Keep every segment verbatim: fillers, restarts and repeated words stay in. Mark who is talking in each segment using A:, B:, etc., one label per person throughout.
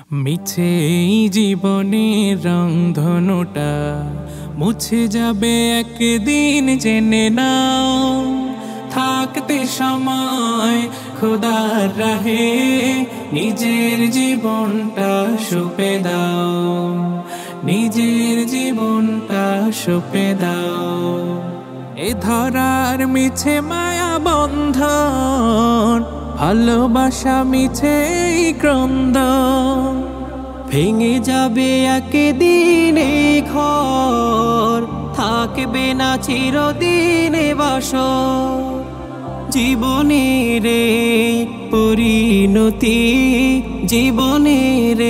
A: মিছে এই জীবনের রংধনুটা মুছে যাবে একদিন, জেনে নাও। থাকতে সময় খোদার রাহে নিজের জীবনটা সঁপে দাও, নিজের জীবনটা সঁপে দাও। এ ধরার মিছে মায়া বন্ধন, ভালোবাসা মিছে ক্রন্দন, ভেঙে যাবে একদিন এই ঘর, থাকবে না চিরদিন বাসর। জীবনের পরিণতি, জীবনের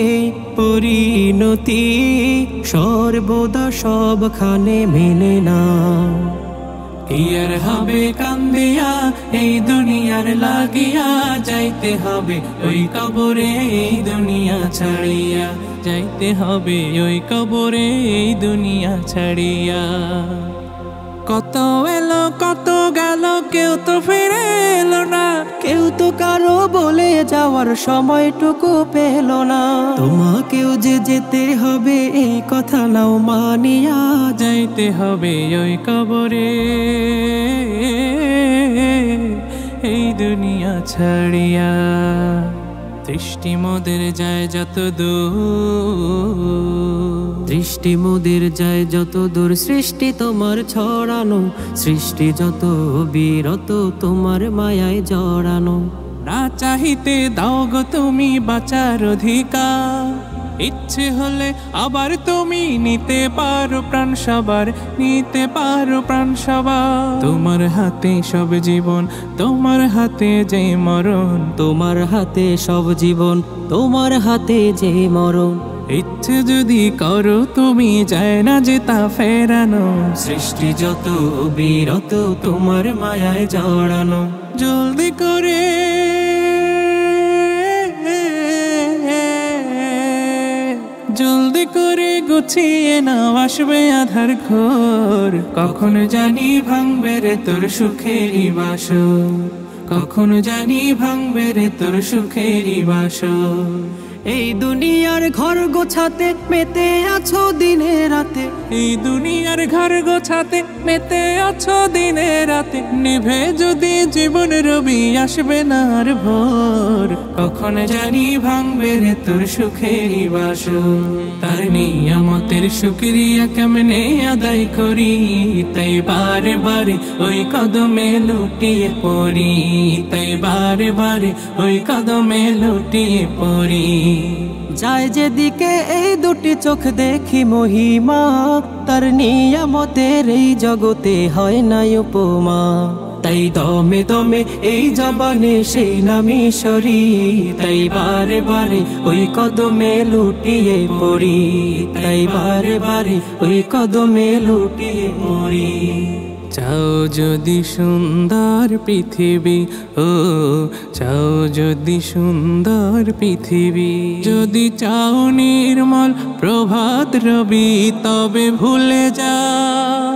A: পরিণতি সর্বদা সবখানে মেনে না। কি আর হবে কান্দিয়া এই দুনিয়ার লাগিয়া, যাইতে হবে ওই কবরে এই দুনিয়া ছাড়িয়া, যাইতে হবে ওই কবরে এই দুনিয়া ছাড়িয়া। কত এলো কত গেল, কেউ তো ফিরে এলো না, কেউ তো কারো বলে যাওয়ার সময়টুকু পেল না। তোমাকেও যে যেতে হবে এই কথা নাও মানিয়া, যাইতে হবে ওই কবরে এই দুনিয়া ছাড়িয়া। দৃষ্টি মোদের যায় যত দূর, দৃষ্টি মোদের যায় যত দূর, সৃষ্টি তোমার ছড়ানো, সৃষ্টি যত বিরত তোমার মায়ায় জড়ানো। না চাহিতে দাও গো তুমি বাঁচার অধিকার, ইচ্ছে হলে আবার তুমি নিতে পারো প্রাণ সবার, নিতে পারো প্রাণ সবার। তোমার হাতে সব জীবন, তোমার হাতে যে মরণ, তোমার হাতে সব জীবন, তোমার হাতে যে মরণ। ইচ্ছে যদি করো তুমি, যায় না যে তা ফেরানো, সৃষ্টি যত বিরত তোমার মায়ায় জড়ানো। জলদি করে জলদি করে গুছিয়ে নাও, আসবে আধার ঘোর। কখন জানি ভাঙবে রে তোর সুখেরই বাসর, কখন জানি ভাঙবে রে তোর সুখেরই বাসর। এই দুনিয়ার ঘর গোছাতে মেতে আছো দিনে রাতে, এই দুনিয়ার ঘর গোছাতে মেতে আছো দিনে রাতে। নিভে যদি জীবন রবি, আসবে না আর ভোর। কখন জানি ভাঙবে রে তোর সুখেরই বাসর। তার নিয়ামতের শুকরিয়া কেমনে আদায় করি, তাই বারে বারে ওই কদমে লুটিয়ে পড়ি, তাই বারে বারে ওই কদমে লুটিয়ে পড়ি। যায় যেদিকে এই দুটি চোখ দেখি মহিমা, তার নিয়ামতের এই জগতে হয় না উপমা। তাই দমে দমে এই জবানে সেই নামই সরি, তাই বারে বারে ওই কদমে লুটিয়ে পড়ি, তাই বারে বারে ওই কদমে লুটিয়ে পড়ি। চাও যদি সুন্দর পৃথিবী, ও চাও যদি সুন্দর পৃথিবী, যদি চাও নির্মল প্রভাত রবি, তবে ভুলে যাও,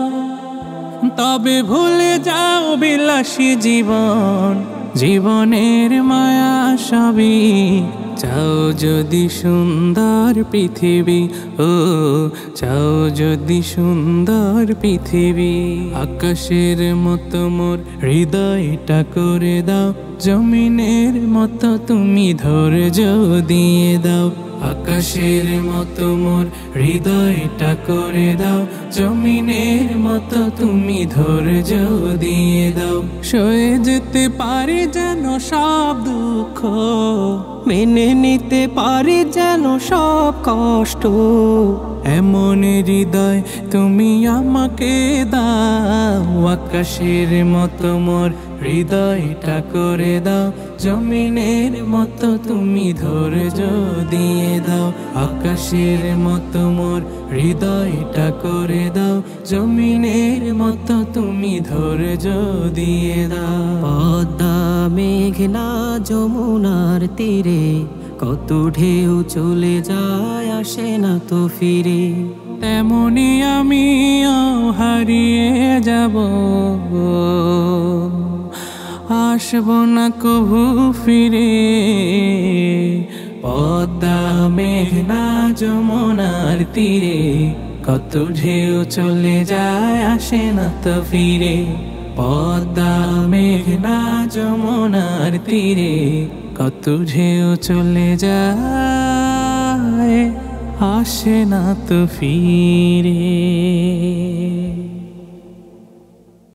A: তবে ভুলে যাও বিলাসী জীবন, জীবনের মায়া সবই। চাও যদি সুন্দর পৃথিবী, ও চাও যদি সুন্দর পৃথিবী। আকাশের মতো মোর হৃদয়টা করে দাও, জমিনের মতো তুমি ধৈর্য দিয়ে দাও। আকাশের মতো মোর হৃদয়টা করে দাও, জমিনের মতো তুমি ধৈর্য দিয়ে দাও। সয়ে যেতে পারি যেন সব দুঃখ, মেনে নিতে পারি যেন সব কষ্ট। এমন হৃদয় তুমি আমাকে দাও, আকাশের মতো মোর হৃদয়টা করে দাও, জমিনের মতো তুমি ধৈর্য দিয়ে দাও। আকাশের মতো মোর হৃদয়টা করে দাও, জমিনের মতো তুমি ধৈর্য দিয়ে দাও। পদ্মা মেঘনা যমুনার তীরে, কত ঢেউ চলে যায় আসে না তো ফিরে। তেমনি আমিও হারিয়ে যাব, আসব না কভু ফিরে। পদ্মা মেঘনা যমুনার তীরে কত ঢেউ চলে যায় আসে না তো ফিরে। পদ্মা মেঘনা যমুনার তীরে কত ঢেউ চলে যায় আসে না তো ফিরে।